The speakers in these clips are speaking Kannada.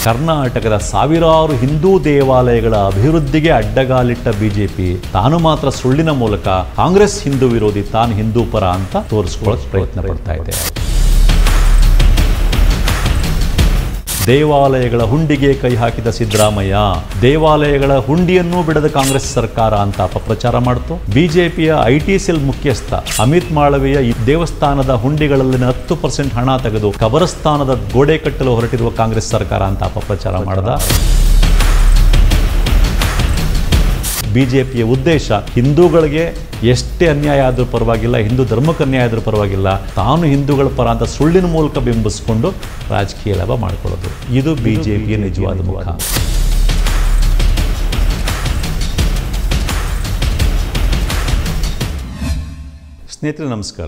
ಕರ್ನಾಟಕದ ಸಾವಿರಾರು ಹಿಂದೂ ದೇವಾಲಯಗಳ ಅಭಿವೃದ್ಧಿಗೆ ಅಡ್ಡಗಾಲಿಟ್ಟ ಬಿಜೆಪಿ ತಾನು ಮಾತ್ರ ಸುಳ್ಳಿನ ಮೂಲಕ ಕಾಂಗ್ರೆಸ್ ಹಿಂದೂ ವಿರೋಧಿ, ತಾನು ಹಿಂದೂ ಪರ ಅಂತ ತೋರಿಸ್ಕೊಳ್ಳೋಕೆ ಪ್ರಯತ್ನ ಪಡ್ತಾ ಇದೆ. ದೇವಾಲಯಗಳ ಹುಂಡಿಗೆ ಕೈ ಹಾಕಿದ ಸಿದ್ದರಾಮಯ್ಯ ದೇವಾಲಯಗಳ ಹುಂಡಿಯನ್ನೂ ಬಿಡದ ಕಾಂಗ್ರೆಸ್ ಸರ್ಕಾರ ಅಂತ ಅಪಪ್ರಚಾರ ಮಾಡಿತು. ಬಿಜೆಪಿಯ ಐಟಿ ಸೆಲ್ ಮುಖ್ಯಸ್ಥ ಅಮಿತ್ ಮಾಳವಿಯ ಈ ದೇವಸ್ಥಾನದ ಹುಂಡಿಗಳಲ್ಲಿನ 10% ಹಣ ತೆಗೆದು ಕಬರಸ್ಥಾನದ ಗೋಡೆ ಕಟ್ಟಲು ಹೊರಟಿರುವ ಕಾಂಗ್ರೆಸ್ ಸರ್ಕಾರ ಅಂತ ಅಪಪ್ರಚಾರ ಮಾಡಿದ. ಬಿಜೆಪಿಯ ಉದ್ದೇಶ ಹಿಂದೂಗಳಿಗೆ ಎಷ್ಟೇ ಅನ್ಯಾಯ ಆದರೂ ಪರವಾಗಿಲ್ಲ, ಹಿಂದೂ ಧರ್ಮಕ್ಕೆ ಅನ್ಯಾಯ ಆದರೂ ಪರವಾಗಿಲ್ಲ, ತಾನು ಹಿಂದೂಗಳ ಪರ ಅಂತ ಸುಳ್ಳಿನ ಮೂಲಕ ಬಿಂಬಿಸಿಕೊಂಡು ರಾಜಕೀಯ ಲಾಭ ಮಾಡಿಕೊಳ್ಳೋದು. ಇದು ಬಿಜೆಪಿಯ ನಿಜವಾದ ಮುಖ. ಸ್ನೇಹಿತರೆ ನಮಸ್ಕಾರ.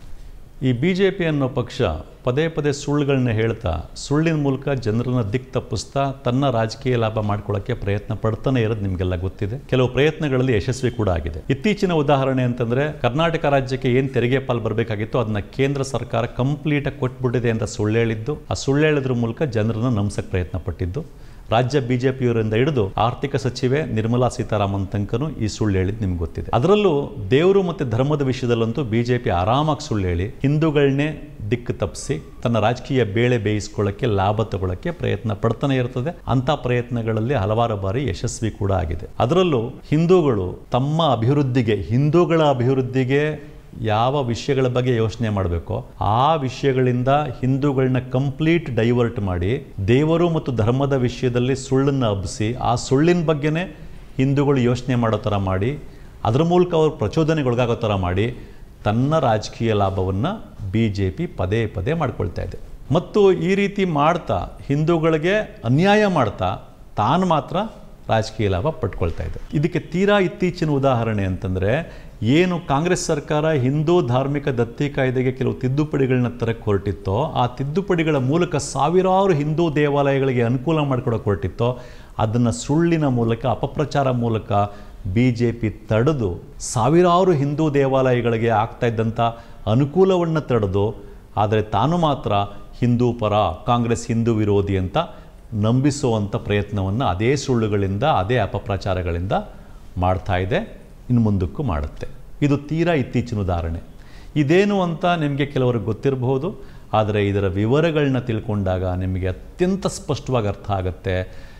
ಈ ಬಿಜೆಪಿ ಅನ್ನೋ ಪಕ್ಷ ಪದೇ ಪದೇ ಸುಳ್ಳುಗಳನ್ನ ಹೇಳ್ತಾ, ಸುಳ್ಳಿನ ಮೂಲಕ ಜನರನ್ನ ದಿಕ್ಕು ತಪ್ಪಿಸ್ತಾ ತನ್ನ ರಾಜಕೀಯ ಲಾಭ ಮಾಡ್ಕೊಳ್ಳೋಕ್ಕೆ ಪ್ರಯತ್ನ ಪಡ್ತಾನೆ ಇರೋದು ನಿಮಗೆಲ್ಲ ಗೊತ್ತಿದೆ. ಕೆಲವು ಪ್ರಯತ್ನಗಳಲ್ಲಿ ಯಶಸ್ವಿ ಕೂಡ ಆಗಿದೆ. ಇತ್ತೀಚಿನ ಉದಾಹರಣೆ ಅಂತಂದ್ರೆ, ಕರ್ನಾಟಕ ರಾಜ್ಯಕ್ಕೆ ಏನು ತೆರಿಗೆ ಪಾಲು ಬರಬೇಕಾಗಿತ್ತು ಅದನ್ನ ಕೇಂದ್ರ ಸರ್ಕಾರ ಕಂಪ್ಲೀಟಾಗಿ ಕೊಟ್ಬಿಟ್ಟಿದೆ ಅಂತ ಸುಳ್ಳು ಹೇಳಿದ್ದು. ಆ ಸುಳ್ಳು ಹೇಳೋದ್ರ ಮೂಲಕ ಜನರನ್ನ ನಂಬಿಸಕ್ಕೆ ಪ್ರಯತ್ನ ಪಟ್ಟಿದ್ದು. ರಾಜ್ಯ ಬಿಜೆಪಿಯವರಿಂದ ಹಿಡಿದು ಆರ್ಥಿಕ ಸಚಿವೆ ನಿರ್ಮಲಾ ಸೀತಾರಾಮನ್ ತನಕನೂ ಈ ಸುಳ್ಳು ಹೇಳಿದ್ದು ನಿಮ್ಗೆ ಗೊತ್ತಿದೆ. ಅದರಲ್ಲೂ ದೇವರು ಮತ್ತು ಧರ್ಮದ ವಿಷಯದಲ್ಲಂತೂ ಬಿಜೆಪಿ ಆರಾಮಾಗಿ ಸುಳ್ಳು ಹೇಳಿ ಹಿಂದೂಗಳನ್ನೇ ದಿಕ್ಕು ತಪ್ಪಿಸಿ ತನ್ನ ರಾಜಕೀಯ ಬೇಳೆ ಬೇಯಿಸ್ಕೊಳ್ಳೋಕ್ಕೆ, ಲಾಭ ತಗೊಳ್ಳೋಕ್ಕೆ ಪ್ರಯತ್ನ ಪಡ್ತಾನೆ ಇರ್ತದೆ. ಅಂತ ಪ್ರಯತ್ನಗಳಲ್ಲಿ ಹಲವಾರು ಬಾರಿ ಯಶಸ್ವಿ ಕೂಡ ಆಗಿದೆ. ಅದರಲ್ಲೂ ಹಿಂದೂಗಳು ತಮ್ಮ ಅಭಿವೃದ್ಧಿಗೆ, ಹಿಂದೂಗಳ ಅಭಿವೃದ್ಧಿಗೆ ಯಾವ ವಿಷಯಗಳ ಬಗ್ಗೆ ಯೋಚನೆ ಮಾಡಬೇಕೋ ಆ ವಿಷಯಗಳಿಂದ ಹಿಂದೂಗಳನ್ನ ಕಂಪ್ಲೀಟ್ ಡೈವರ್ಟ್ ಮಾಡಿ ದೇವರು ಮತ್ತು ಧರ್ಮದ ವಿಷಯದಲ್ಲಿ ಸುಳ್ಳನ್ನು ಹಬ್ಬಿಸಿ ಆ ಸುಳ್ಳಿನ ಬಗ್ಗೆನೇ ಹಿಂದೂಗಳು ಯೋಚನೆ ಮಾಡೋ ಥರ ಮಾಡಿ ಅದರ ಮೂಲಕ ಅವರು ಪ್ರಚೋದನೆಗೊಳಗಾಗೋ ಥರ ಮಾಡಿ ತನ್ನ ರಾಜಕೀಯ ಲಾಭವನ್ನು ಬಿಜೆಪಿ ಪದೇ ಪದೇ ಮಾಡ್ಕೊಳ್ತಾ ಇದೆ. ಮತ್ತು ಈ ರೀತಿ ಮಾಡ್ತಾ ಹಿಂದೂಗಳಿಗೆ ಅನ್ಯಾಯ ಮಾಡ್ತಾ ತಾನು ಮಾತ್ರ ರಾಜಕೀಯ ಲಾಭ ಪಟ್ಕೊಳ್ತಾ ಇದೆ. ಇದಕ್ಕೆ ತೀರಾ ಇತ್ತೀಚಿನ ಉದಾಹರಣೆ ಅಂತಂದರೆ, ಏನು ಕಾಂಗ್ರೆಸ್ ಸರ್ಕಾರ ಹಿಂದೂ ಧಾರ್ಮಿಕ ದತ್ತಿ ಕಾಯ್ದೆಗೆ ಕೆಲವು ತಿದ್ದುಪಡಿಗಳನ್ನ ತರಕ್ಕೆ ಹೊರಟಿತ್ತೋ, ಆ ತಿದ್ದುಪಡಿಗಳ ಮೂಲಕ ಸಾವಿರಾರು ಹಿಂದೂ ದೇವಾಲಯಗಳಿಗೆ ಅನುಕೂಲ ಮಾಡಿಕೊಡೋಕೆ ಹೊರಟಿತ್ತೋ, ಅದನ್ನು ಸುಳ್ಳಿನ ಮೂಲಕ, ಅಪಪ್ರಚಾರ ಮೂಲಕ ಬಿಜೆಪಿ ತಡೆದು ಸಾವಿರಾರು ಹಿಂದೂ ದೇವಾಲಯಗಳಿಗೆ ಆಗ್ತಾ ಇದ್ದಂಥ ಅನುಕೂಲವನ್ನು ತಡೆದು, ಆದರೆ ತಾನು ಮಾತ್ರ ಹಿಂದೂ ಪರ, ಕಾಂಗ್ರೆಸ್ ಹಿಂದೂ ವಿರೋಧಿ ಅಂತ ನಂಬಿಸುವಂಥ ಪ್ರಯತ್ನವನ್ನು ಅದೇ ಸುಳ್ಳುಗಳಿಂದ, ಅದೇ ಅಪಪ್ರಚಾರಗಳಿಂದ ಮಾಡ್ತಾ ಇದೆ, ಇನ್ನು ಮುಂದಕ್ಕೂ ಮಾಡುತ್ತೆ. ಇದು ತೀರಾ ಇತ್ತೀಚಿನ ಉದಾಹರಣೆ. ಇದೇನು ಅಂತ ನಿಮಗೆ ಕೆಲವರಿಗೆ ಗೊತ್ತಿರಬಹುದು, ಆದರೆ ಇದರ ವಿವರಗಳನ್ನ ತಿಳ್ಕೊಂಡಾಗ ನಿಮಗೆ ಅತ್ಯಂತ ಸ್ಪಷ್ಟವಾಗಿ ಅರ್ಥ ಆಗುತ್ತೆ.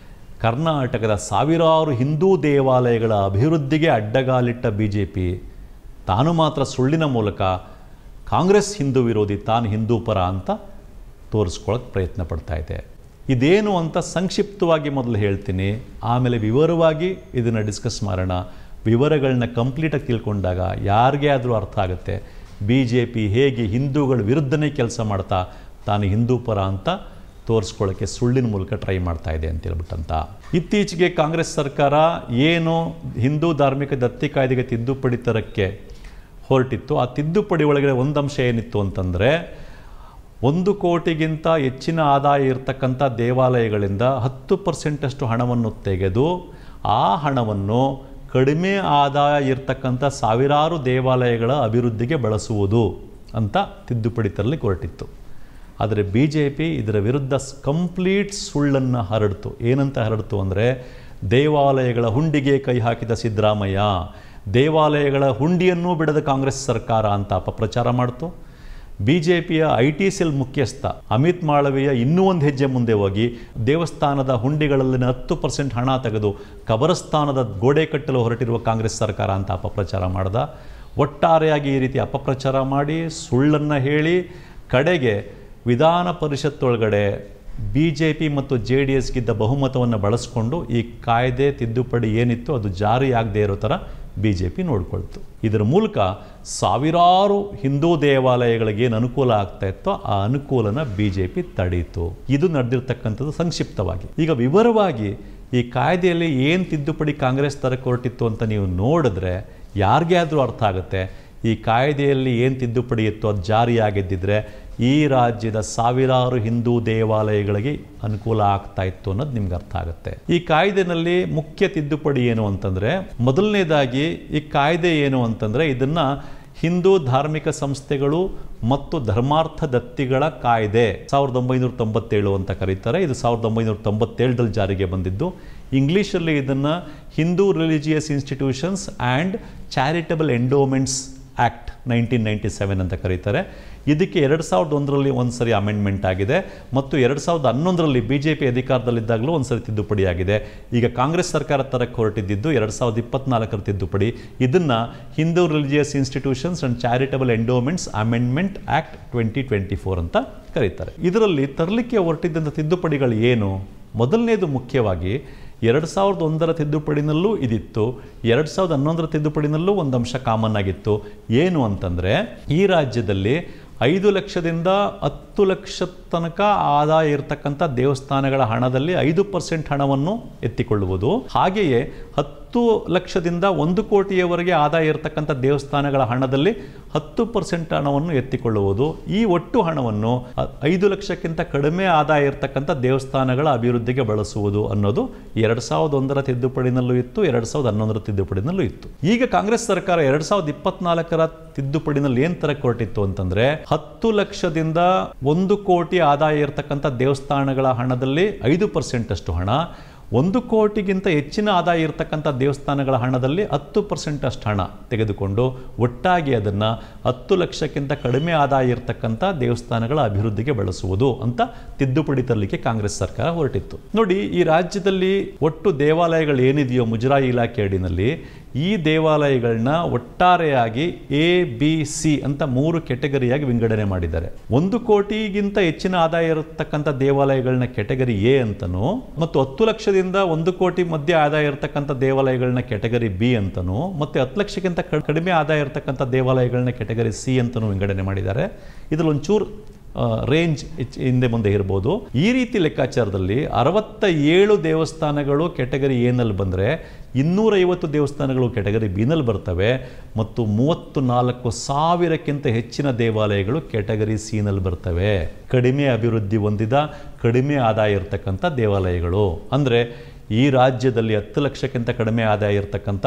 ಕರ್ನಾಟಕದ ಸಾವಿರಾರು ಹಿಂದೂ ದೇವಾಲಯಗಳ ಅಭಿವೃದ್ಧಿಗೆ ಅಡ್ಡಗಾಲಿಟ್ಟ ಬಿಜೆಪಿ ತಾನು ಮಾತ್ರ ಸುಳ್ಳಿನ ಮೂಲಕ ಕಾಂಗ್ರೆಸ್ ಹಿಂದೂ ವಿರೋಧಿ, ತಾನು ಹಿಂದೂ ಪರ ಅಂತ ತೋರಿಸ್ಕೊಳ್ಳೋಕೆ ಪ್ರಯತ್ನ ಪಡ್ತಾ ಇದೆ. ಇದೇನು ಅಂತ ಸಂಕ್ಷಿಪ್ತವಾಗಿ ಮೊದಲು ಹೇಳ್ತೀನಿ, ಆಮೇಲೆ ವಿವರವಾಗಿ ಇದನ್ನು ಡಿಸ್ಕಸ್ ಮಾಡೋಣ. ವಿವರಗಳನ್ನ ಕಂಪ್ಲೀಟಾಗಿ ತಿಳ್ಕೊಂಡಾಗ ಯಾರಿಗೇ ಆದರೂ ಅರ್ಥ ಆಗುತ್ತೆ ಬಿಜೆಪಿ ಹೇಗೆ ಹಿಂದೂಗಳ ವಿರುದ್ಧನೇ ಕೆಲಸ ಮಾಡ್ತಾ ತಾನು ಹಿಂದೂ ಪರ ಅಂತ ತೋರಿಸ್ಕೊಳ್ಳೋಕ್ಕೆ ಸುಳ್ಳಿನ ಮೂಲಕ ಟ್ರೈ ಮಾಡ್ತಾ ಇದೆ ಅಂತೇಳ್ಬಿಟ್ಟಂತ. ಇತ್ತೀಚೆಗೆ ಕಾಂಗ್ರೆಸ್ ಸರ್ಕಾರ ಏನು ಹಿಂದೂ ಧಾರ್ಮಿಕ ದತ್ತಿ ಕಾಯ್ದೆಗೆ ತಿದ್ದುಪಡಿ ತರಕ್ಕೆ ಹೊರಟಿತ್ತು, ಆ ತಿದ್ದುಪಡಿ ಒಳಗಡೆ ಒಂದು ಅಂಶ ಏನಿತ್ತು ಅಂತಂದರೆ, 1 ಕೋಟಿಗಿಂತ ಹೆಚ್ಚಿನ ಆದಾಯ ಇರತಕ್ಕಂಥ ದೇವಾಲಯಗಳಿಂದ 10% ಹಣವನ್ನು ತೆಗೆದು ಆ ಹಣವನ್ನು ಕಡಿಮೆ ಆದಾಯ ಇರತಕ್ಕಂಥ ಸಾವಿರಾರು ದೇವಾಲಯಗಳ ಅಭಿವೃದ್ಧಿಗೆ ಬಳಸುವುದು ಅಂತ ತಿದ್ದುಪಡಿ ತರಲಿ ಹೊರಟಿತ್ತು. ಆದರೆ ಬಿಜೆಪಿ ಇದರ ವಿರುದ್ಧ ಕಂಪ್ಲೀಟ್ ಸುಳ್ಳನ್ನು ಹರಡ್ತು. ಏನಂತ ಹರಡ್ತು ಅಂದರೆ, ದೇವಾಲಯಗಳ ಹುಂಡಿಗೆ ಕೈ ಹಾಕಿದ ಸಿದ್ದರಾಮಯ್ಯ ದೇವಾಲಯಗಳ ಹುಂಡಿಯನ್ನೂ ಬಿಡದ ಕಾಂಗ್ರೆಸ್ ಸರ್ಕಾರ ಅಂತ ಅಪಪ್ರಚಾರ ಮಾಡ್ತು. ಬಿಜೆಪಿಯ ಐಟಿ ಸೆಲ್ ಮುಖ್ಯಸ್ಥ ಅಮಿತ್ ಮಾಳವಿಯ ಇನ್ನೂ ಒಂದು ಹೆಜ್ಜೆ ಮುಂದೆ ಹೋಗಿ ದೇವಸ್ಥಾನದ ಹುಂಡಿಗಳಲ್ಲಿನ 10% ಹಣ ತೆಗೆದು ಕಬರಸ್ಥಾನದ ಗೋಡೆ ಕಟ್ಟಲು ಹೊರಟಿರುವ ಕಾಂಗ್ರೆಸ್ ಸರ್ಕಾರ ಅಂತ ಅಪಪ್ರಚಾರ ಮಾಡ್ದ. ಒಟ್ಟಾರೆಯಾಗಿ ಈ ರೀತಿ ಅಪಪ್ರಚಾರ ಮಾಡಿ ಸುಳ್ಳನ್ನು ಹೇಳಿ ಕಡೆಗೆ ವಿಧಾನ ಪರಿಷತ್ತೊಳಗಡೆ ಬಿಜೆಪಿ ಮತ್ತು JDSಗಿದ್ದ ಬಹುಮತವನ್ನು ಬಳಸ್ಕೊಂಡು ಈ ಕಾಯ್ದೆ ತಿದ್ದುಪಡಿ ಏನಿತ್ತು ಅದು ಜಾರಿಯಾಗದೇ ಇರೋ ಥರ ಬಿಜೆಪಿ ನೋಡ್ಕೊಳ್ತು. ಇದರ ಮೂಲಕ ಸಾವಿರಾರು ಹಿಂದೂ ದೇವಾಲಯಗಳಿಗೆ ಏನು ಅನುಕೂಲ ಆಗ್ತಾ ಇತ್ತೋ ಆ ಅನುಕೂಲನ ಬಿಜೆಪಿ ತಡೀತು. ಇದು ನಡೆದಿರ್ತಕ್ಕಂಥದ್ದು ಸಂಕ್ಷಿಪ್ತವಾಗಿ. ಈಗ ವಿವರವಾಗಿ ಈ ಕಾಯ್ದೆಯಲ್ಲಿ ಏನು ತಿದ್ದುಪಡಿ ಕಾಂಗ್ರೆಸ್ ತರಕ್ಕೆ ಹೊರಟಿತ್ತು ಅಂತ ನೀವು ನೋಡಿದ್ರೆ ಯಾರಿಗೇ ಆದರೂ ಅರ್ಥ ಆಗುತ್ತೆ. ಈ ಕಾಯ್ದೆಯಲ್ಲಿ ಏನು ತಿದ್ದುಪಡಿ ಇತ್ತು ಅದು ಜಾರಿಯಾಗಿದ್ದಿದ್ರೆ ಈ ರಾಜ್ಯದ ಸಾವಿರಾರು ಹಿಂದೂ ದೇವಾಲಯಗಳಿಗೆ ಅನುಕೂಲ ಆಗ್ತಾ ಇತ್ತು ಅನ್ನೋದು ನಿಮ್ಗೆ ಅರ್ಥ ಆಗುತ್ತೆ. ಈ ಕಾಯ್ದೆನಲ್ಲಿ ಮುಖ್ಯ ತಿದ್ದುಪಡಿ ಏನು ಅಂತಂದರೆ, ಮೊದಲನೇದಾಗಿ ಈ ಕಾಯ್ದೆ ಏನು ಅಂತಂದರೆ, ಇದನ್ನು ಹಿಂದೂ ಧಾರ್ಮಿಕ ಸಂಸ್ಥೆಗಳು ಮತ್ತು ಧರ್ಮಾರ್ಥ ದತ್ತಿಗಳ ಕಾಯ್ದೆ 1997 ಅಂತ ಕರೀತಾರೆ. ಇದು 1997ರಲ್ಲಿ ಜಾರಿಗೆ ಬಂದಿದ್ದು. ಇಂಗ್ಲೀಷಲ್ಲಿ ಇದನ್ನು Hindu religious institutions and charitable endowments act 1997 ಅಂತ ಕರೀತಾರೆ. ಇದಕ್ಕೆ 2001ರಲ್ಲಿ ಒಂದು ಸರಿ ಅಮೆಂಡ್ಮೆಂಟ್ ಆಗಿದೆ ಮತ್ತು 2011ರಲ್ಲಿ BJP ಅಧಿಕಾರದಲ್ಲಿದ್ದಾಗಲೂ ಒಂದು ಸರಿ ತಿದ್ದುಪಡಿ ಆಗಿದೆ. ಈಗ ಕಾಂಗ್ರೆಸ್ ಸರ್ಕಾರ ತರಕ್ಕೆ ಹೊರಟಿದ್ದು 2024ರ ತಿದ್ದುಪಡಿ. ಇದನ್ನು Hindu religious institutions and charitable endowments amendment act 2024 ಅಂತ ಕರೀತಾರೆ. ಇದರಲ್ಲಿ ತರಲಿಕ್ಕೆ ಹೊರಟಿದ್ದಂಥ ತಿದ್ದುಪಡಿಗಳು ಏನು? ಮೊದಲನೇದು ಮುಖ್ಯವಾಗಿ 2001ರ ತಿದ್ದುಪಡಿನಲ್ಲೂ ಇದಿತ್ತು, 2011ರ ತಿದ್ದುಪಡಿನಲ್ಲೂ ಒಂದು ಅಂಶ ಕಾಮನ್ ಆಗಿತ್ತು. ಏನು ಅಂತಂದರೆ, ಈ ರಾಜ್ಯದಲ್ಲಿ 5 ಲಕ್ಷದಿಂದ 10 ಲಕ್ಷ ತನಕ ಆದಾಯ ಇರತಕ್ಕಂಥ ದೇವಸ್ಥಾನಗಳ ಹಣದಲ್ಲಿ 5% ಹಣವನ್ನು ಎತ್ತಿಕೊಳ್ಳುವುದು. ಹಾಗೆಯೇ 10 ಲಕ್ಷದಿಂದ 1 ಕೋಟಿಯವರೆಗೆ ಆದಾಯ ಇರತಕ್ಕಂಥ ದೇವಸ್ಥಾನಗಳ ಹಣದಲ್ಲಿ 10% ಹಣವನ್ನು ಎತ್ತಿಕೊಳ್ಳುವುದು. ಈ ಒಟ್ಟು ಹಣವನ್ನು 5 ಲಕ್ಷಕ್ಕಿಂತ ಕಡಿಮೆ ಆದಾಯ ಇರತಕ್ಕಂಥ ದೇವಸ್ಥಾನಗಳ ಅಭಿವೃದ್ಧಿಗೆ ಬಳಸುವುದು ಅನ್ನೋದು 2001ರ ತಿದ್ದುಪಡಿನಲ್ಲೂ ಇತ್ತು, 2011ರ ತಿದ್ದುಪಡಿನಲ್ಲೂ ಇತ್ತು. ಈಗ ಕಾಂಗ್ರೆಸ್ ಸರ್ಕಾರ 2024ರ ತಿದ್ದುಪಡಿನಲ್ಲಿ ಏನು ತರಕ್ಕೆ ಹೊರಟಿತ್ತು ಅಂತಂದ್ರೆ, 10 ಲಕ್ಷದಿಂದ 1 ಕೋಟಿ ಆದಾಯ ಇರತಕ್ಕಂಥ ದೇವಸ್ಥಾನಗಳ ಹಣದಲ್ಲಿ 5% ಅಷ್ಟು ಹಣ, 1 ಕೋಟಿಗಿಂತ ಹೆಚ್ಚಿನ ಆದಾಯ ಇರತಕ್ಕಂಥ ದೇವಸ್ಥಾನಗಳ ಹಣದಲ್ಲಿ 10% ಅಷ್ಟು ಹಣ ತೆಗೆದುಕೊಂಡು ಒಟ್ಟಾಗಿ ಅದನ್ನು 10 ಲಕ್ಷಕ್ಕಿಂತ ಕಡಿಮೆ ಆದಾಯ ಇರತಕ್ಕಂಥ ದೇವಸ್ಥಾನಗಳ ಅಭಿವೃದ್ಧಿಗೆ ಬಳಸುವುದು ಅಂತ ತಿದ್ದುಪಡಿ ತರಲಿಕ್ಕೆ ಕಾಂಗ್ರೆಸ್ ಸರ್ಕಾರ ಹೊರಟಿತ್ತು. ನೋಡಿ, ಈ ರಾಜ್ಯದಲ್ಲಿ ಒಟ್ಟು ದೇವಾಲಯಗಳು ಏನಿದೆಯೋ ಮುಜರಾಯಿ ಇಲಾಖೆ ಅಡಿನಲ್ಲಿ, ಈ ದೇವಾಲಯಗಳನ್ನ ಒಟ್ಟಾರೆಯಾಗಿ ABC ಅಂತ 3 ಕೆಟಗರಿಯಾಗಿ ವಿಂಗಡಣೆ ಮಾಡಿದ್ದಾರೆ. 1 ಕೋಟಿಗಿಂತ ಹೆಚ್ಚಿನ ಆದಾಯ ಇರತಕ್ಕಂಥ ದೇವಾಲಯಗಳನ್ನ ಕೆಟಗರಿ A ಅಂತನೂ, ಮತ್ತು 10 ಲಕ್ಷದಿಂದ 1 ಕೋಟಿ ಮಧ್ಯೆ ಆದಾಯ ಇರತಕ್ಕಂಥ ದೇವಾಲಯಗಳನ್ನ ಕೆಟಗರಿ B ಅಂತನೂ, ಮತ್ತು 10 ಲಕ್ಷಕ್ಕಿಂತ ಕಡಿಮೆ ಆದಾಯ ಇರತಕ್ಕಂಥ ದೇವಾಲಯಗಳನ್ನ ಕೆಟಗರಿ C ಅಂತನೂ ವಿಂಗಡಣೆ ಮಾಡಿದ್ದಾರೆ. ಇದರಲ್ಲಿ ಒಂಚೂರು ರೇಂಜ್ ಹಿಂದೆ ಮುಂದೆ ಇರ್ಬೋದು. ಈ ರೀತಿ ಲೆಕ್ಕಾಚಾರದಲ್ಲಿ 67 ದೇವಸ್ಥಾನಗಳು ಕೆಟಗರಿ ಎನಲ್ಲಿ ಬಂದರೆ 250 ದೇವಸ್ಥಾನಗಳು ಕೆಟಗರಿ ಬಿನಲ್ಲಿ ಬರ್ತವೆ ಮತ್ತು 34,000ಕ್ಕಿಂತ ಹೆಚ್ಚಿನ ದೇವಾಲಯಗಳು ಕೆಟಗರಿ ಸಿನಲ್ಲಿ ಬರ್ತವೆ. ಕಡಿಮೆ ಅಭಿವೃದ್ಧಿ ಹೊಂದಿದ, ಕಡಿಮೆ ಆದಾಯ ಇರತಕ್ಕಂಥ ದೇವಾಲಯಗಳು. ಅಂದರೆ ಈ ರಾಜ್ಯದಲ್ಲಿ 10 ಲಕ್ಷಕ್ಕಿಂತ ಕಡಿಮೆ ಆದಾಯ ಇರತಕ್ಕಂಥ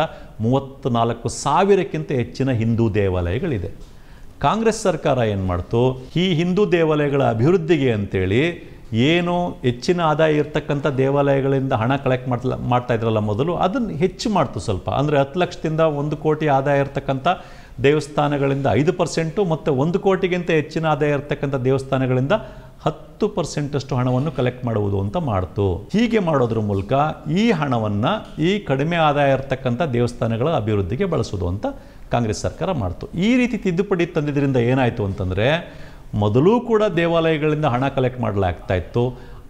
34,000ಕ್ಕಿಂತ ಹೆಚ್ಚಿನ ಹಿಂದೂ ದೇವಾಲಯಗಳಿದೆ. ಕಾಂಗ್ರೆಸ್ ಸರ್ಕಾರ ಏನು ಮಾಡ್ತು, ಈ ಹಿಂದೂ ದೇವಾಲಯಗಳ ಅಭಿವೃದ್ಧಿಗೆ ಅಂತೇಳಿ ಏನು ಹೆಚ್ಚಿನ ಆದಾಯ ಇರ್ತಕ್ಕಂಥ ದೇವಾಲಯಗಳಿಂದ ಹಣ ಕಲೆಕ್ಟ್ ಮಾಡ್ತಾ ಇದ್ರಲ್ಲ ಮೊದಲು, ಅದನ್ನು ಹೆಚ್ಚು ಮಾಡ್ತು ಸ್ವಲ್ಪ. ಅಂದರೆ 10 ಲಕ್ಷದಿಂದ 1 ಕೋಟಿ ಆದಾಯ ಇರ್ತಕ್ಕಂಥ ದೇವಸ್ಥಾನಗಳಿಂದ 5% ಮತ್ತು 1 ಕೋಟಿಗಿಂತ ಹೆಚ್ಚಿನ ಆದಾಯ ಇರ್ತಕ್ಕಂಥ ದೇವಸ್ಥಾನಗಳಿಂದ 10% ಅಷ್ಟು ಹಣವನ್ನು ಕಲೆಕ್ಟ್ ಮಾಡುವುದು ಅಂತ ಮಾಡ್ತು. ಹೀಗೆ ಮಾಡೋದ್ರ ಮೂಲಕ ಈ ಹಣವನ್ನು ಈ ಕಡಿಮೆ ಆದಾಯ ಇರ್ತಕ್ಕಂಥ ದೇವಸ್ಥಾನಗಳ ಅಭಿವೃದ್ಧಿಗೆ ಬಳಸೋದು ಅಂತ ಕಾಂಗ್ರೆಸ್ ಸರ್ಕಾರ ಮಾಡ್ತು. ಈ ರೀತಿ ತಿದ್ದುಪಡಿ ತಂದಿದ್ದರಿಂದ ಏನಾಯಿತು ಅಂತಂದರೆ, ಮೊದಲೂ ಕೂಡ ದೇವಾಲಯಗಳಿಂದ ಹಣ ಕಲೆಕ್ಟ್ ಮಾಡಲಾಗ್ತಾ ಇತ್ತು.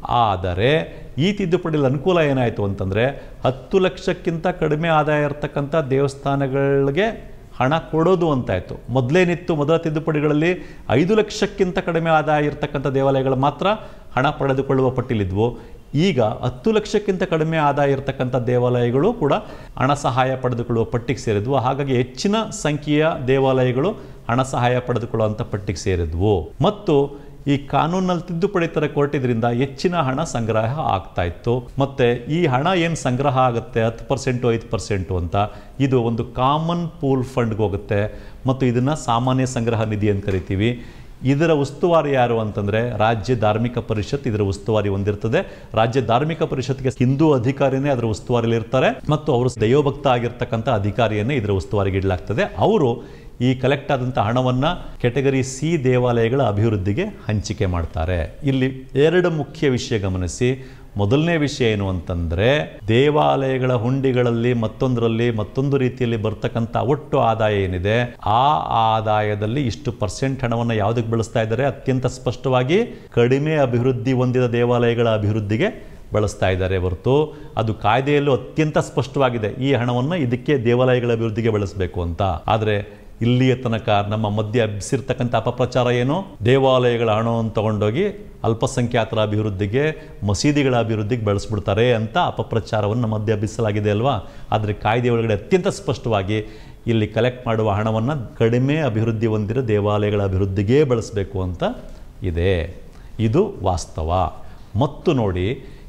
ಆದರೆ ಈ ತಿದ್ದುಪಡಿಯಲ್ಲಿ ಅನುಕೂಲ ಏನಾಯಿತು ಅಂತಂದರೆ, 10 ಲಕ್ಷಕ್ಕಿಂತ ಕಡಿಮೆ ಆದಾಯ ಇರತಕ್ಕಂಥ ದೇವಸ್ಥಾನಗಳಿಗೆ ಹಣ ಕೊಡೋದು ಅಂತಾಯಿತು. ಮೊದಲೇನಿತ್ತು, ಮೊದಲ ತಿದ್ದುಪಡಿಗಳಲ್ಲಿ 5 ಲಕ್ಷಕ್ಕಿಂತ ಕಡಿಮೆ ಆದಾಯ ಇರತಕ್ಕಂಥ ದೇವಾಲಯಗಳು ಮಾತ್ರ ಹಣ ಪಡೆದುಕೊಳ್ಳುವ ಪಟ್ಟಿಲಿದ್ವು. ಈಗ 10 ಲಕ್ಷಕ್ಕಿಂತ ಕಡಿಮೆ ಆದಾಯ ಇರತಕ್ಕಂಥ ದೇವಾಲಯಗಳು ಕೂಡ ಹಣ ಸಹಾಯ ಪಡೆದುಕೊಳ್ಳುವ ಪಟ್ಟಿಗೆ ಸೇರಿದ್ವು. ಹಾಗಾಗಿ ಹೆಚ್ಚಿನ ಸಂಖ್ಯೆಯ ದೇವಾಲಯಗಳು ಹಣ ಸಹಾಯ ಪಡೆದುಕೊಳ್ಳುವಂಥ ಪಟ್ಟಿಗೆ ಸೇರಿದ್ವು. ಮತ್ತು ಈ ಕಾನೂನಲ್ಲಿ ತಿದ್ದುಪಡಿ ತರ ಕೊಟ್ಟಿದ್ರಿಂದ ಹೆಚ್ಚಿನ ಹಣ ಸಂಗ್ರಹ ಆಗ್ತಾ ಇತ್ತು. ಮತ್ತು ಈ ಹಣ ಏನು ಸಂಗ್ರಹ ಆಗುತ್ತೆ 10% 5% ಅಂತ, ಇದು ಒಂದು ಕಾಮನ್ ಪೂಲ್ ಫಂಡ್ಗೆ ಹೋಗುತ್ತೆ ಮತ್ತು ಇದನ್ನು ಸಾಮಾನ್ಯ ಸಂಗ್ರಹ ನಿಧಿ ಅಂತ ಕರಿತೀವಿ. ಇದರ ಉಸ್ತುವಾರಿ ಯಾರು ಅಂತಂದರೆ ರಾಜ್ಯ ಧಾರ್ಮಿಕ ಪರಿಷತ್ ಇದರ ಉಸ್ತುವಾರಿ ಹೊಂದಿರ್ತದೆ. ರಾಜ್ಯ ಧಾರ್ಮಿಕ ಪರಿಷತ್ಗೆ ಹಿಂದೂ ಅಧಿಕಾರಿನೇ ಅದರ ಉಸ್ತುವಾರಿಯಲ್ಲಿ ಇರ್ತಾರೆ ಮತ್ತು ಅವರು ದೈವಭಕ್ತ ಆಗಿರ್ತಕ್ಕಂಥ ಅಧಿಕಾರಿಯನ್ನೇ ಇದರ ಉಸ್ತುವಾರಿಗೆ ಇಡಲಾಗ್ತದೆ. ಅವರು ಈ ಕಲೆಕ್ಟ್ ಆದಂಥ ಹಣವನ್ನು ಕೆಟಗರಿ ಸಿ ದೇವಾಲಯಗಳ ಅಭಿವೃದ್ಧಿಗೆ ಹಂಚಿಕೆ ಮಾಡ್ತಾರೆ. ಇಲ್ಲಿ 2 ಮುಖ್ಯ ವಿಷಯ ಗಮನಿಸಿ. ಮೊದಲನೇ ವಿಷಯ ಏನು ಅಂತಂದರೆ, ದೇವಾಲಯಗಳ ಹುಂಡಿಗಳಲ್ಲಿ ಮತ್ತೊಂದು ರೀತಿಯಲ್ಲಿ ಬರ್ತಕ್ಕಂಥ ಒಟ್ಟು ಆದಾಯ ಏನಿದೆ, ಆ ಆದಾಯದಲ್ಲಿ ಇಷ್ಟು % ಹಣವನ್ನು ಯಾವುದಕ್ಕೆ ಬಳಸ್ತಾ ಇದ್ದಾರೆ? ಅತ್ಯಂತ ಸ್ಪಷ್ಟವಾಗಿ ಕಡಿಮೆ ಅಭಿವೃದ್ಧಿ ಹೊಂದಿದ ದೇವಾಲಯಗಳ ಅಭಿವೃದ್ಧಿಗೆ ಬಳಸ್ತಾ ಇದ್ದಾರೆ ಹೊರತು ಅದು ಕಾಯ್ದೆಯಲ್ಲೂ ಅತ್ಯಂತ ಸ್ಪಷ್ಟವಾಗಿದೆ ಈ ಹಣವನ್ನು ಇದಕ್ಕೆ ದೇವಾಲಯಗಳ ಅಭಿವೃದ್ಧಿಗೆ ಬಳಸಬೇಕು ಅಂತ. ಆದರೆ ಇಲ್ಲಿಯ ತನಕ ನಮ್ಮ ಮಧ್ಯೆ ಹಬ್ಬಿಸಿರ್ತಕ್ಕಂಥ ಅಪಪ್ರಚಾರ ಏನು, ದೇವಾಲಯಗಳ ಹಣವನ್ನು ತಗೊಂಡೋಗಿ ಅಲ್ಪಸಂಖ್ಯಾತರ ಅಭಿವೃದ್ಧಿಗೆ, ಮಸೀದಿಗಳ ಅಭಿವೃದ್ಧಿಗೆ ಬಳಸ್ಬಿಡ್ತಾರೆ ಅಂತ ಅಪಪ್ರಚಾರವನ್ನು ನಮ್ಮ ಮಧ್ಯೆ ಹಬ್ಬಿಸಲಾಗಿದೆ ಅಲ್ವಾ. ಆದರೆ ಕಾಯ್ದೆ ಒಳಗಡೆ ಅತ್ಯಂತ ಸ್ಪಷ್ಟವಾಗಿ ಇಲ್ಲಿ ಕಲೆಕ್ಟ್ ಮಾಡುವ ಹಣವನ್ನು ಕಡಿಮೆ ಅಭಿವೃದ್ಧಿ ಹೊಂದಿರೋ ದೇವಾಲಯಗಳ ಅಭಿವೃದ್ಧಿಗೆ ಬಳಸಬೇಕು ಅಂತ ಇದೆ. ಇದು ವಾಸ್ತವ. ಮತ್ತು ನೋಡಿ,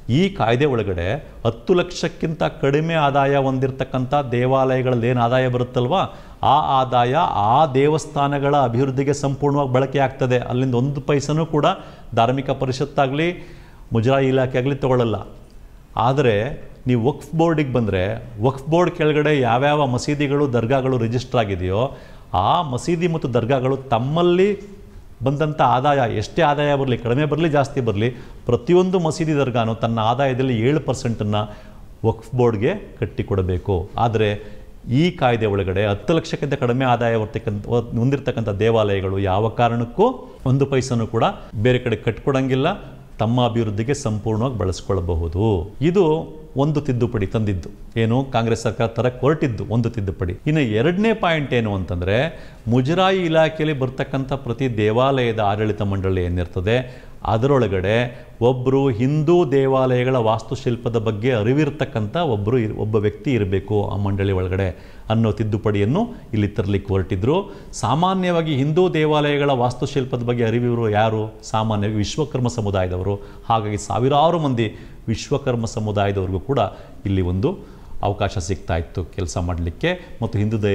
ಈ ಕಾಯ್ದೆ ಒಳಗಡೆ 10 ಲಕ್ಷಕ್ಕಿಂತ ಕಡಿಮೆ ಆದಾಯ ಹೊಂದಿರತಕ್ಕಂಥ ದೇವಾಲಯಗಳಲ್ಲಿ ಏನು ಆದಾಯ ಬರುತ್ತಲ್ವ, ಆ ಆದಾಯ ಆ ದೇವಸ್ಥಾನಗಳ ಅಭಿವೃದ್ಧಿಗೆ ಸಂಪೂರ್ಣವಾಗಿ ಬಳಕೆ ಆಗ್ತದೆ. ಅಲ್ಲಿಂದ 1 ಪೈಸನೂ ಕೂಡ ಧಾರ್ಮಿಕ ಪರಿಷತ್ತಾಗಲಿ ಮುಜರಾಯಿ ಇಲಾಖೆ ಆಗಲಿ ತಗೊಳ್ಳಲ್ಲ. ಆದರೆ ನೀವು ವಕ್ಫ್ ಬೋರ್ಡಿಗೆ ಬಂದರೆ, ವಕ್ಫ್ ಬೋರ್ಡ್ ಕೆಳಗಡೆ ಯಾವ್ಯಾವ ಮಸೀದಿಗಳು ದರ್ಗಾಗಳು ರಿಜಿಸ್ಟರ್ ಆಗಿದೆಯೋ ಆ ಮಸೀದಿ ಮತ್ತು ದರ್ಗಾಗಳು ತಮ್ಮಲ್ಲಿ ಬಂದಂಥ ಆದಾಯ, ಎಷ್ಟೇ ಆದಾಯ ಬರಲಿ, ಕಡಿಮೆ ಬರಲಿ ಜಾಸ್ತಿ ಬರಲಿ, ಪ್ರತಿಯೊಂದು ಮಸೀದಿ ದರ್ಗಾನು ತನ್ನ ಆದಾಯದಲ್ಲಿ 7% ವಕ್ಫ್ ಬೋರ್ಡ್ಗೆ ಕಟ್ಟಿಕೊಡಬೇಕು. ಆದರೆ ಈ ಕಾಯ್ದೆ ಒಳಗಡೆ 10 ಲಕ್ಷಕ್ಕಿಂತ ಕಡಿಮೆ ಆದಾಯ ಹೊಂದಿರತಕ್ಕಂಥ ದೇವಾಲಯಗಳು ಯಾವ ಕಾರಣಕ್ಕೂ 1 ಪೈಸನೂ ಕೂಡ ಬೇರೆ ಕಡೆ ಕಟ್ಕೊಡಂಗಿಲ್ಲ, ತಮ್ಮ ಅಭಿವೃದ್ಧಿಗೆ ಸಂಪೂರ್ಣವಾಗಿ ಬಳಸ್ಕೊಳ್ಬಹುದು. ಇದು ಒಂದು ತಿದ್ದುಪಡಿ ತಂದಿದ್ದು, ಏನು ಕಾಂಗ್ರೆಸ್ ಸರ್ಕಾರ ತರಕ್ಕೆ ಹೊರಟಿದ್ದು ಒಂದು ತಿದ್ದುಪಡಿ. ಇನ್ನು 2ನೇ ಪಾಯಿಂಟ್ ಏನು ಅಂತಂದರೆ, ಮುಜರಾಯಿ ಇಲಾಖೆಯಲ್ಲಿ ಬರ್ತಕ್ಕಂಥ ಪ್ರತಿ ದೇವಾಲಯದ ಆಡಳಿತ ಮಂಡಳಿ ಏನಿರ್ತದೆ ಅದರೊಳಗಡೆ ಒಬ್ಬರು ಹಿಂದೂ ದೇವಾಲಯಗಳ ವಾಸ್ತುಶಿಲ್ಪದ ಬಗ್ಗೆ ಅರಿವಿರ್ತಕ್ಕಂಥ ಒಬ್ಬ ವ್ಯಕ್ತಿ ಇರಬೇಕು ಆ ಮಂಡಳಿ ಒಳಗಡೆ ಅನ್ನೋ ತಿದ್ದುಪಡಿಯನ್ನು ಇಲ್ಲಿ ತರಲಿಕ್ಕೆ ಹೊರಟಿದ್ರು. ಸಾಮಾನ್ಯವಾಗಿ ಹಿಂದೂ ದೇವಾಲಯಗಳ ವಾಸ್ತುಶಿಲ್ಪದ ಬಗ್ಗೆ ಅರಿವಿರು ಯಾರು? ಸಾಮಾನ್ಯವಾಗಿ ವಿಶ್ವಕರ್ಮ ಸಮುದಾಯದವರು. ಹಾಗಾಗಿ ಸಾವಿರಾರು ಮಂದಿ ವಿಶ್ವಕರ್ಮ ಸಮುದಾಯದವ್ರಿಗೂ ಕೂಡ ಇಲ್ಲಿ ಒಂದು ಅವಕಾಶ ಸಿಗ್ತಾ ಇತ್ತು ಕೆಲಸ ಮಾಡಲಿಕ್ಕೆ, ಮತ್ತು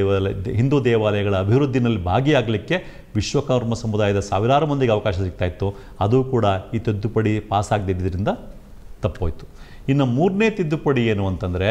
ಹಿಂದೂ ದೇವಾಲಯಗಳ ಅಭಿವೃದ್ಧಿನಲ್ಲಿ ಭಾಗಿಯಾಗಲಿಕ್ಕೆ ವಿಶ್ವಕರ್ಮ ಸಮುದಾಯದ ಸಾವಿರಾರು ಮಂದಿಗೆ ಅವಕಾಶ ಸಿಗ್ತಾ ಇತ್ತು. ಅದು ಕೂಡ ಈ ತಿದ್ದುಪಡಿ ಪಾಸಾಗದಿದ್ದರಿಂದ ತಪ್ಪೋಯ್ತು. ಇನ್ನು 3ನೇ ತಿದ್ದುಪಡಿ ಏನು ಅಂತಂದರೆ,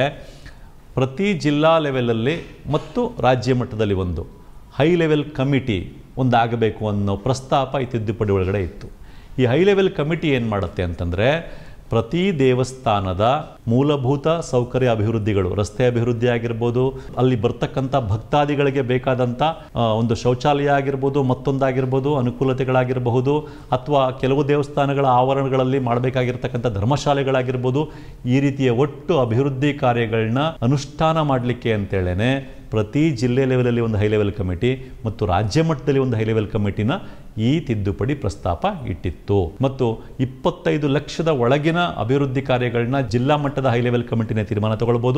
ಪ್ರತಿ ಜಿಲ್ಲಾ ಲೆವೆಲಲ್ಲಿ ಮತ್ತು ರಾಜ್ಯ ಮಟ್ಟದಲ್ಲಿ ಒಂದು ಹೈ ಲೆವೆಲ್ ಕಮಿಟಿ ಆಗಬೇಕು ಅನ್ನೋ ಪ್ರಸ್ತಾಪ ಈ ತಿದ್ದುಪಡಿ ಒಳಗಡೆ ಇತ್ತು. ಈ ಹೈ ಲೆವೆಲ್ ಕಮಿಟಿ ಏನು ಮಾಡುತ್ತೆ ಅಂತಂದರೆ, ಪ್ರತಿ ದೇವಸ್ಥಾನದ ಮೂಲಭೂತ ಸೌಕರ್ಯ ಅಭಿವೃದ್ಧಿಗಳು, ರಸ್ತೆ ಅಭಿವೃದ್ಧಿ ಆಗಿರ್ಬೋದು, ಅಲ್ಲಿ ಬರ್ತಕ್ಕಂಥ ಭಕ್ತಾದಿಗಳಿಗೆ ಬೇಕಾದಂಥ ಒಂದು ಶೌಚಾಲಯ ಆಗಿರ್ಬೋದು, ಮತ್ತೊಂದಾಗಿರ್ಬೋದು, ಅನುಕೂಲತೆಗಳಾಗಿರಬಹುದು, ಅಥವಾ ಕೆಲವು ದೇವಸ್ಥಾನಗಳ ಆವರಣಗಳಲ್ಲಿ ಮಾಡಬೇಕಾಗಿರ್ತಕ್ಕಂಥ ಧರ್ಮಶಾಲೆಗಳಾಗಿರ್ಬೋದು, ಈ ರೀತಿಯ ಒಟ್ಟು ಅಭಿವೃದ್ಧಿ ಕಾರ್ಯಗಳನ್ನ ಅನುಷ್ಠಾನ ಮಾಡಲಿಕ್ಕೆ ಅಂತೇಳೇ ಪ್ರತಿ ಜಿಲ್ಲೆ ಲೆವೆಲಲ್ಲಿ ಒಂದು ಹೈ ಲೆವೆಲ್ ಕಮಿಟಿ ಮತ್ತು ರಾಜ್ಯ ಮಟ್ಟದಲ್ಲಿ ಒಂದು ಹೈ ಲೆವೆಲ್ ಕಮಿಟಿನ ಈ ತಿದ್ದುಪಡಿ ಪ್ರಸ್ತಾಪ ಇಟ್ಟಿತ್ತು. ಮತ್ತು 25 ಲಕ್ಷದ ಒಳಗಿನ ಅಭಿವೃದ್ಧಿ ಕಾರ್ಯಗಳನ್ನ ಜಿಲ್ಲಾ ಮಟ್ಟದ ಹೈ ಲೆವೆಲ್ ಕಮಿಟಿನ ತೀರ್ಮಾನ ತಗೊಳ್ಬೋದು.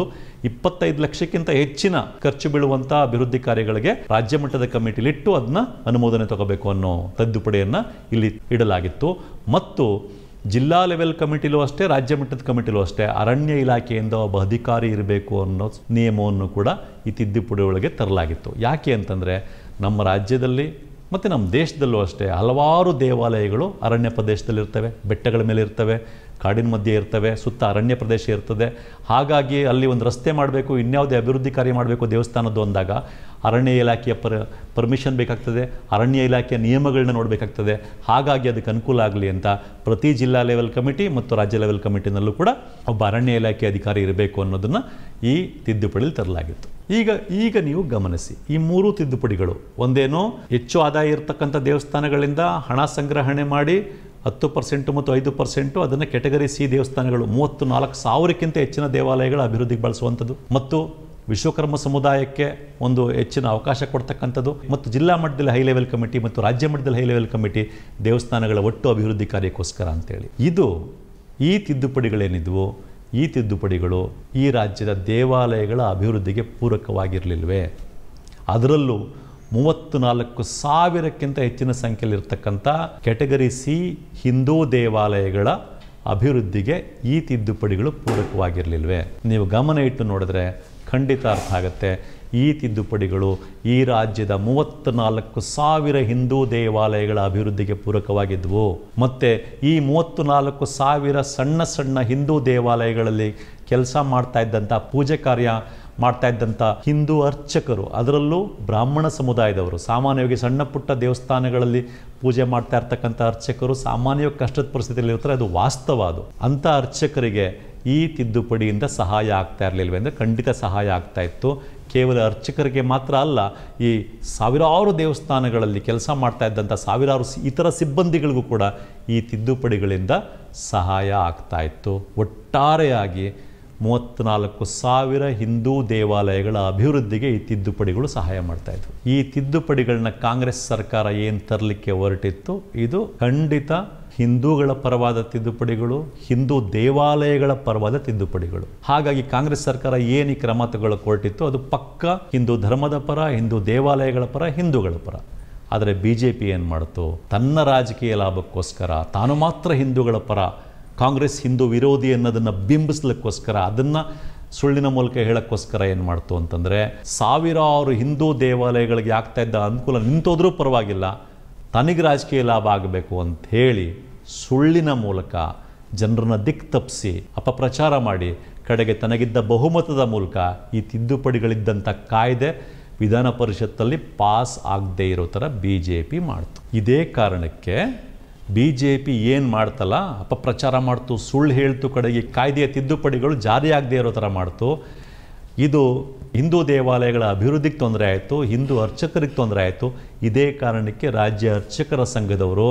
25 ಲಕ್ಷಕ್ಕಿಂತ ಹೆಚ್ಚಿನ ಖರ್ಚು ಬೀಳುವಂಥ ಅಭಿವೃದ್ಧಿ ಕಾರ್ಯಗಳಿಗೆ ರಾಜ್ಯ ಮಟ್ಟದ ಕಮಿಟಿಲಿಟ್ಟು ಅದನ್ನ ಅನುಮೋದನೆ ತಗೋಬೇಕು ಅನ್ನೋ ತಿದ್ದುಪಡಿಯನ್ನು ಇಲ್ಲಿ ಇಡಲಾಗಿತ್ತು. ಮತ್ತು ಜಿಲ್ಲಾ ಲೆವೆಲ್ ಕಮಿಟಿಲೂ ಅಷ್ಟೇ, ರಾಜ್ಯ ಮಟ್ಟದ ಕಮಿಟಿಲೂ ಅಷ್ಟೇ ಅರಣ್ಯ ಇಲಾಖೆಯಿಂದ ಒಬ್ಬ ಅಧಿಕಾರಿ ಇರಬೇಕು ಅನ್ನೋ ನಿಯಮವನ್ನು ಕೂಡ ಈ ತಿದ್ದುಪಡಿ ಒಳಗೆ ತರಲಾಗಿತ್ತು. ಯಾಕೆ ಅಂತಂದರೆ, ನಮ್ಮ ರಾಜ್ಯದಲ್ಲಿ ಮತ್ತು ನಮ್ಮ ದೇಶದಲ್ಲೂ ಅಷ್ಟೇ ಹಲವಾರು ದೇವಾಲಯಗಳು ಅರಣ್ಯ ಪ್ರದೇಶದಲ್ಲಿರ್ತವೆ, ಬೆಟ್ಟಗಳ ಮೇಲೆ ಇರ್ತವೆ, ಕಾಡಿನ ಮಧ್ಯೆ ಇರ್ತವೆ, ಸುತ್ತ ಅರಣ್ಯ ಪ್ರದೇಶ ಇರ್ತದೆ. ಹಾಗಾಗಿ ಅಲ್ಲಿ ಒಂದು ರಸ್ತೆ ಮಾಡಬೇಕು, ಇನ್ಯಾವುದೇ ಅಭಿವೃದ್ಧಿ ಕಾರ್ಯ ಮಾಡಬೇಕು ದೇವಸ್ಥಾನದ್ದು ಅಂದಾಗ ಅರಣ್ಯ ಇಲಾಖೆಯ ಪರ್ಮಿಷನ್ ಬೇಕಾಗ್ತದೆ, ಅರಣ್ಯ ಇಲಾಖೆಯ ನಿಯಮಗಳನ್ನ ನೋಡಬೇಕಾಗ್ತದೆ. ಹಾಗಾಗಿ ಅದಕ್ಕೆ ಅನುಕೂಲ ಆಗಲಿ ಅಂತ ಪ್ರತಿ ಜಿಲ್ಲಾ ಲೆವೆಲ್ ಕಮಿಟಿ ಮತ್ತು ರಾಜ್ಯ ಲೆವೆಲ್ ಕಮಿಟಿನಲ್ಲೂ ಕೂಡ ಒಬ್ಬ ಅರಣ್ಯ ಇಲಾಖೆ ಅಧಿಕಾರಿ ಇರಬೇಕು ಅನ್ನೋದನ್ನು ಈ ತಿದ್ದುಪಡಿಯಲ್ಲಿ ತರಲಾಗಿತ್ತು. ಈಗ ನೀವು ಗಮನಿಸಿ, ಈ 3 ತಿದ್ದುಪಡಿಗಳು, ಒಂದೇನೋ ಹೆಚ್ಚು ಆದಾಯ ಇರತಕ್ಕಂಥ ದೇವಸ್ಥಾನಗಳಿಂದ ಹಣ ಸಂಗ್ರಹಣೆ ಮಾಡಿ 10% ಮತ್ತು 5% ಅದನ್ನು ಕೆಟಗರಿ ಸಿ ದೇವಸ್ಥಾನಗಳು 34,000ಕ್ಕಿಂತ ಹೆಚ್ಚಿನ ದೇವಾಲಯಗಳ ಅಭಿವೃದ್ಧಿಗೆ ಬಳಸುವಂಥದ್ದು, ಮತ್ತು ವಿಶ್ವಕರ್ಮ ಸಮುದಾಯಕ್ಕೆ ಒಂದು ಹೆಚ್ಚಿನ ಅವಕಾಶ ಕೊಡ್ತಕ್ಕಂಥದ್ದು, ಮತ್ತು ಜಿಲ್ಲಾ ಮಟ್ಟದಲ್ಲಿ ಹೈ ಲೆವೆಲ್ ಕಮಿಟಿ ಮತ್ತು ರಾಜ್ಯ ಮಟ್ಟದಲ್ಲಿ ಹೈ ಲೆವೆಲ್ ಕಮಿಟಿ ದೇವಸ್ಥಾನಗಳ ಒಟ್ಟು ಅಭಿವೃದ್ಧಿ ಕಾರ್ಯಕ್ಕೋಸ್ಕರ ಅಂತೇಳಿ. ಈ ತಿದ್ದುಪಡಿಗಳೇನಿದ್ವು, ಈ ತಿದ್ದುಪಡಿಗಳು ಈ ರಾಜ್ಯದ ದೇವಾಲಯಗಳ ಅಭಿವೃದ್ಧಿಗೆ ಪೂರಕವಾಗಿರಲಿಲ್ವೇ? ಅದರಲ್ಲೂ 34,000ಕ್ಕಿಂತ ಹೆಚ್ಚಿನ ಸಂಖ್ಯೆಯಲ್ಲಿರ್ತಕ್ಕಂಥ ಕೆಟಗರಿ ಸಿ ಹಿಂದೂ ದೇವಾಲಯಗಳ ಅಭಿವೃದ್ಧಿಗೆ ಈ ತಿದ್ದುಪಡಿಗಳು ಪೂರಕವಾಗಿರಲಿಲ್ವೇ? ನೀವು ಗಮನ ಇಟ್ಟು ನೋಡಿದ್ರೆ ಖಂಡಿತ ಅರ್ಥ ಆಗುತ್ತೆ. ಈ ತಿದ್ದುಪಡಿಗಳು ಈ ರಾಜ್ಯದ 34,000 ಹಿಂದೂ ದೇವಾಲಯಗಳ ಅಭಿವೃದ್ಧಿಗೆ ಪೂರಕವಾಗಿದ್ವು. ಮತ್ತು ಈ 34,000 ಸಣ್ಣ ಹಿಂದೂ ದೇವಾಲಯಗಳಲ್ಲಿ ಕೆಲಸ ಮಾಡ್ತಾ ಇದ್ದಂಥ, ಪೂಜೆ ಕಾರ್ಯ ಮಾಡ್ತಾ ಇದ್ದಂಥ ಹಿಂದೂ ಅರ್ಚಕರು, ಅದರಲ್ಲೂ ಬ್ರಾಹ್ಮಣ ಸಮುದಾಯದವರು, ಸಾಮಾನ್ಯವಾಗಿ ಸಣ್ಣ ಪುಟ್ಟ ದೇವಸ್ಥಾನಗಳಲ್ಲಿ ಪೂಜೆ ಮಾಡ್ತಾ ಇರ್ತಕ್ಕಂಥ ಅರ್ಚಕರು ಸಾಮಾನ್ಯವಾಗಿ ಕಷ್ಟದ ಪರಿಸ್ಥಿತಿಯಲ್ಲಿ ಇರ್ತಾರೆ, ಅದು ವಾಸ್ತವ. ಅದು ಅಂಥ ಅರ್ಚಕರಿಗೆ ಈ ತಿದ್ದುಪಡಿಯಿಂದ ಸಹಾಯ ಆಗ್ತಾ ಇರಲಿಲ್ವೇ ಅಂದರೆ ಖಂಡಿತ ಸಹಾಯ ಆಗ್ತಾ ಇತ್ತು. ಕೇವಲ ಅರ್ಚಕರಿಗೆ ಮಾತ್ರ ಅಲ್ಲ, ಈ ಸಾವಿರಾರು ದೇವಸ್ಥಾನಗಳಲ್ಲಿ ಕೆಲಸ ಮಾಡ್ತಾ ಇದ್ದಂಥ ಸಾವಿರಾರು ಇತರ ಸಿಬ್ಬಂದಿಗಳಿಗೂ ಕೂಡ ಈ ತಿದ್ದುಪಡಿಗಳಿಂದ ಸಹಾಯ ಆಗ್ತಾ ಇತ್ತು. ಒಟ್ಟಾರೆಯಾಗಿ 34,000 ಹಿಂದೂ ದೇವಾಲಯಗಳ ಅಭಿವೃದ್ಧಿಗೆ ಈ ತಿದ್ದುಪಡಿಗಳು ಸಹಾಯ ಮಾಡ್ತಾ ಇದ್ವು. ಈ ತಿದ್ದುಪಡಿಗಳನ್ನ ಕಾಂಗ್ರೆಸ್ ಸರ್ಕಾರ ಏನು ತರಲಿಕ್ಕೆ ಹೊರಟಿತ್ತು, ಇದು ಖಂಡಿತ ಹಿಂದೂಗಳ ಪರವಾದ ತಿದ್ದುಪಡಿಗಳು, ಹಿಂದೂ ದೇವಾಲಯಗಳ ಪರವಾದ ತಿದ್ದುಪಡಿಗಳು. ಹಾಗಾಗಿ ಕಾಂಗ್ರೆಸ್ ಸರ್ಕಾರ ಏನು ಈ ಕ್ರಮ ತಗೊಳ್ಳೋಕೆ ಹೊರಟಿತ್ತು, ಅದು ಪಕ್ಕ ಹಿಂದೂ ಧರ್ಮದ ಪರ, ಹಿಂದೂ ದೇವಾಲಯಗಳ ಪರ, ಹಿಂದೂಗಳ ಪರ. ಆದರೆ BJP ಏನು ಮಾಡ್ತು, ತನ್ನ ರಾಜಕೀಯ ಲಾಭಕ್ಕೋಸ್ಕರ ತಾನು ಮಾತ್ರ ಹಿಂದೂಗಳ ಪರ ಕಾಂಗ್ರೆಸ್ ಹಿಂದೂ ವಿರೋಧಿ ಅನ್ನೋದನ್ನು ಬಿಂಬಿಸ್ಲಿಕ್ಕೋಸ್ಕರ, ಅದನ್ನು ಸುಳ್ಳಿನ ಮೂಲಕ ಹೇಳೋಕ್ಕೋಸ್ಕರ ಏನು ಮಾಡ್ತು ಅಂತಂದರೆ, ಸಾವಿರಾರು ಹಿಂದೂ ದೇವಾಲಯಗಳಿಗೆ ಆಗ್ತಾ ಇದ್ದ ಅನುಕೂಲ ನಿಂತೋದ್ರೂ ಪರವಾಗಿಲ್ಲ, ತನಗೆ ರಾಜಕೀಯ ಲಾಭ ಆಗಬೇಕು ಅಂತ ಹೇಳಿ ಸುಳ್ಳಿನ ಮೂಲಕ ಜನರನ್ನ ದಿಕ್ಕು ತಪ್ಪಿಸಿ ಅಪಪ್ರಚಾರ ಮಾಡಿ ಕಡೆಗೆ ತನಗಿದ್ದ ಬಹುಮತದ ಮೂಲಕ ಈ ತಿದ್ದುಪಡಿಗಳಿದ್ದಂಥ ಕಾಯ್ದೆ ವಿಧಾನ ಪರಿಷತ್ತಲ್ಲಿ ಪಾಸ್ ಆಗದೇ ಇರೋ ಥರ BJP ಮಾಡ್ತು. ಇದೇ ಕಾರಣಕ್ಕೆ BJP ಏನು ಮಾಡ್ತಲ್ಲ, ಅಪಪ್ರಚಾರ ಮಾಡ್ತು, ಸುಳ್ಳು ಹೇಳ್ತು, ಕಡೆಗೆ ಕಾಯ್ದೆಯ ತಿದ್ದುಪಡಿಗಳು ಜಾರಿ ಆಗದೇ ಇರೋ ಥರ ಮಾಡ್ತು. ಇದು ಹಿಂದೂ ದೇವಾಲಯಗಳ ಅಭಿವೃದ್ಧಿಗೆ ತೊಂದರೆ ಆಯಿತು, ಹಿಂದೂ ಅರ್ಚಕರಿಗೆ ತೊಂದರೆ ಆಯಿತು. ಇದೇ ಕಾರಣಕ್ಕೆ ರಾಜ್ಯ ಅರ್ಚಕರ ಸಂಘದವರು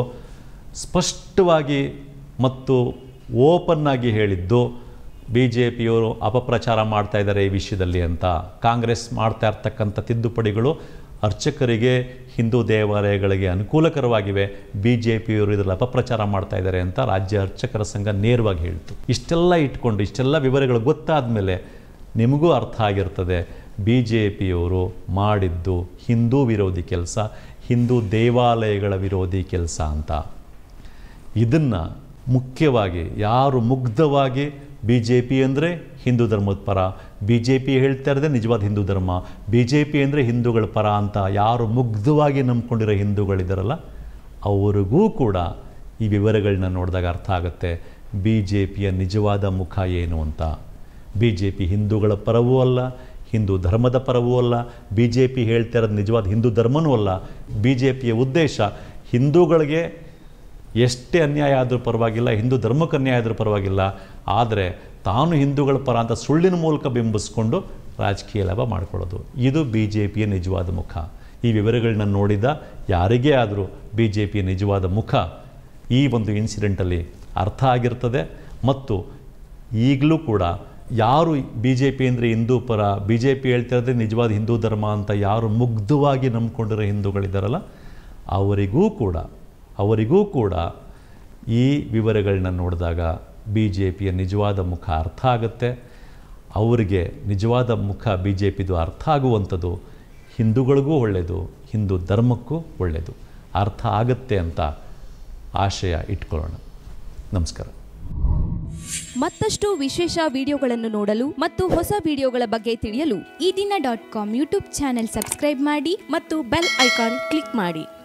ಸ್ಪಷ್ಟವಾಗಿ ಮತ್ತು ಓಪನ್ ಆಗಿ ಹೇಳಿದ್ದು BJPಯವರು ಅಪಪ್ರಚಾರ ಮಾಡ್ತಾ ಇದ್ದಾರೆ ಈ ವಿಷಯದಲ್ಲಿ ಅಂತ. ಕಾಂಗ್ರೆಸ್ ಮಾಡ್ತಾ ಇರ್ತಕ್ಕಂಥ ತಿದ್ದುಪಡಿಗಳು ಅರ್ಚಕರಿಗೆ, ಹಿಂದೂ ದೇವಾಲಯಗಳಿಗೆ ಅನುಕೂಲಕರವಾಗಿವೆ, BJPಯವರು ಇದರಲ್ಲಿ ಅಪಪ್ರಚಾರ ಮಾಡ್ತಾ ಇದ್ದಾರೆ ಅಂತ ರಾಜ್ಯ ಅರ್ಚಕರ ಸಂಘ ನೇರವಾಗಿ ಹೇಳ್ತು. ಇಷ್ಟೆಲ್ಲ ಇಟ್ಕೊಂಡು, ಇಷ್ಟೆಲ್ಲ ವಿವರಗಳು ಗೊತ್ತಾದ ಮೇಲೆ ನಿಮಗೂ ಅರ್ಥ ಆಗಿರ್ತದೆ BJPಯವರು ಮಾಡಿದ್ದು ಹಿಂದೂ ವಿರೋಧಿ ಕೆಲಸ, ಹಿಂದೂ ದೇವಾಲಯಗಳ ವಿರೋಧಿ ಕೆಲಸ ಅಂತ. ಇದನ್ನು ಮುಖ್ಯವಾಗಿ ಯಾರು ಮುಗ್ಧವಾಗಿ BJP ಅಂದರೆ ಹಿಂದೂ ಧರ್ಮದ ಪರ, BJP ಹೇಳ್ತಾ ಇರೋದೇ ನಿಜವಾದ ಹಿಂದೂ ಧರ್ಮ, BJP ಅಂದರೆ ಹಿಂದೂಗಳ ಪರ ಅಂತ ಯಾರು ಮುಗ್ಧವಾಗಿ ನಂಬ್ಕೊಂಡಿರೋ ಹಿಂದೂಗಳಿದ್ದಾರಲ್ಲ, ಅವ್ರಿಗೂ ಕೂಡ ಈ ವಿವರಗಳನ್ನ ನೋಡಿದಾಗ ಅರ್ಥ ಆಗುತ್ತೆ BJPಯ ನಿಜವಾದ ಮುಖ ಏನು ಅಂತ. BJP ಹಿಂದೂಗಳ ಪರವೂ ಅಲ್ಲ, ಹಿಂದೂ ಧರ್ಮದ ಪರವೂ ಅಲ್ಲ, BJP ಹೇಳ್ತಾ ಇರೋದು ನಿಜವಾದ ಹಿಂದೂ ಧರ್ಮನೂ ಅಲ್ಲ. BJPಯ ಉದ್ದೇಶ ಹಿಂದೂಗಳಿಗೆ ಎಷ್ಟೇ ಅನ್ಯಾಯ ಆದರೂ ಪರವಾಗಿಲ್ಲ, ಹಿಂದೂ ಧರ್ಮಕ್ಕೆ ಅನ್ಯಾಯ ಆದರೂ ಪರವಾಗಿಲ್ಲ, ಆದರೆ ತಾನು ಹಿಂದೂಗಳ ಪರ ಅಂತ ಸುಳ್ಳಿನ ಮೂಲಕ ಬಿಂಬಿಸ್ಕೊಂಡು ರಾಜಕೀಯ ಲಾಭ ಮಾಡ್ಕೊಳ್ಳೋದು. ಇದು BJPಯ ನಿಜವಾದ ಮುಖ. ಈ ವಿವರಗಳನ್ನ ನೋಡಿದ ಯಾರಿಗೇ ಆದರೂ BJPಯ ನಿಜವಾದ ಮುಖ ಈ ಒಂದು ಇನ್ಸಿಡೆಂಟಲ್ಲಿ ಅರ್ಥ ಆಗಿರ್ತದೆ. ಮತ್ತು ಈಗಲೂ ಕೂಡ ಯಾರು BJP ಅಂದರೆ ಹಿಂದೂ ಪರ, BJP ಹೇಳ್ತಿರೋದೇ ನಿಜವಾದ ಹಿಂದೂ ಧರ್ಮ ಅಂತ ಯಾರು ಮುಗ್ಧವಾಗಿ ನಂಬ್ಕೊಂಡಿರೋ ಹಿಂದೂಗಳಿದ್ದಾರಲ್ಲ, ಅವರಿಗೂ ಕೂಡ ಈ ವಿವರಗಳನ್ನ ನೋಡಿದಾಗ BJPಯ ನಿಜವಾದ ಮುಖ ಅರ್ಥ ಆಗುತ್ತೆ. ಅವರಿಗೆ ನಿಜವಾದ ಮುಖ BJPದು ಅರ್ಥ ಆಗುವಂಥದ್ದು ಹಿಂದೂಗಳಿಗೂ ಒಳ್ಳೆಯದು, ಹಿಂದೂ ಧರ್ಮಕ್ಕೂ ಒಳ್ಳೆಯದು, ಅರ್ಥ ಆಗುತ್ತೆ ಅಂತ ಆಶಯ ಇಟ್ಕೊಳ್ಳೋಣ. ನಮಸ್ಕಾರ. ಮತ್ತಷ್ಟು ವಿಶೇಷ ವಿಡಿಯೋಗಳನ್ನು ನೋಡಲು ಮತ್ತು ಹೊಸ ವಿಡಿಯೋಗಳ ಬಗ್ಗೆ ತಿಳಿಯಲು eDina.com ಯೂಟ್ಯೂಬ್ ಚಾನೆಲ್ ಸಬ್ಸ್ಕ್ರೈಬ್ ಮಾಡಿ ಮತ್ತು ಬೆಲ್ ಐಕಾನ್ ಕ್ಲಿಕ್ ಮಾಡಿ.